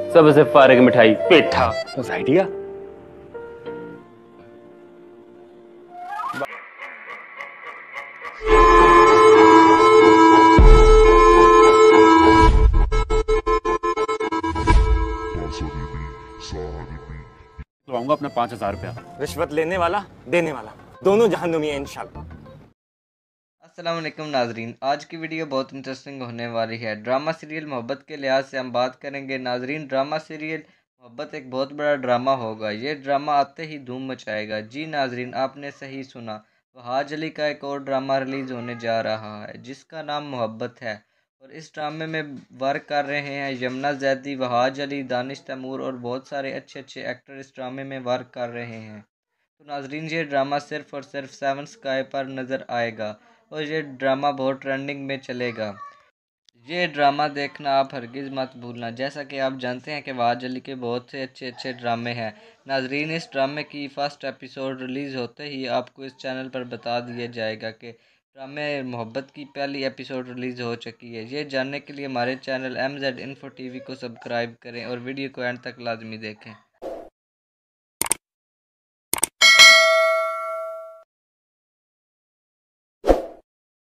सबसे फारिग मिठाई पेठा सोसाइटी का। लवाऊंगा अपना 5,000 रुपया। रिश्वत लेने वाला देने वाला दोनों जहन्नुमी हैं इंशाल्लाह। अस्सलाम वालेकुम नाजरीन, आज की वीडियो बहुत इंटरेस्टिंग होने वाली है। ड्रामा सीरियल मोहब्बत के लिहाज से हम बात करेंगे। नाजरीन, ड्रामा सीरियल मोहब्बत एक बहुत बड़ा ड्रामा होगा। ये ड्रामा आते ही धूम मचाएगा। जी नाजरीन, आपने सही सुना, वहाज अली का एक और ड्रामा रिलीज़ होने जा रहा है जिसका नाम मोहब्बत है। और इस ड्रामे में वर्क कर रहे हैं यमुना जैदी, वहाज अली, दानिश तैमूर और बहुत सारे अच्छे अच्छे एक्टर इस ड्रामे में वर्क कर रहे हैं। तो नाजरीन, ये ड्रामा सिर्फ़ और सिर्फ 7 स्काई पर नज़र आएगा और ये ड्रामा बहुत ट्रेंडिंग में चलेगा। ये ड्रामा देखना आप हरगिज़ मत भूलना। जैसा कि आप जानते हैं कि वहाज अली के बहुत से अच्छे अच्छे ड्रामे हैं। नाजरीन, इस ड्रामे की फ़र्स्ट एपिसोड रिलीज़ होते ही आपको इस चैनल पर बता दिया जाएगा कि ड्रामे मोहब्बत की पहली एपिसोड रिलीज़ हो चुकी है। ये जानने के लिए हमारे चैनल MZ Info TV को सब्सक्राइब करें और वीडियो को एंड तक लाजमी देखें।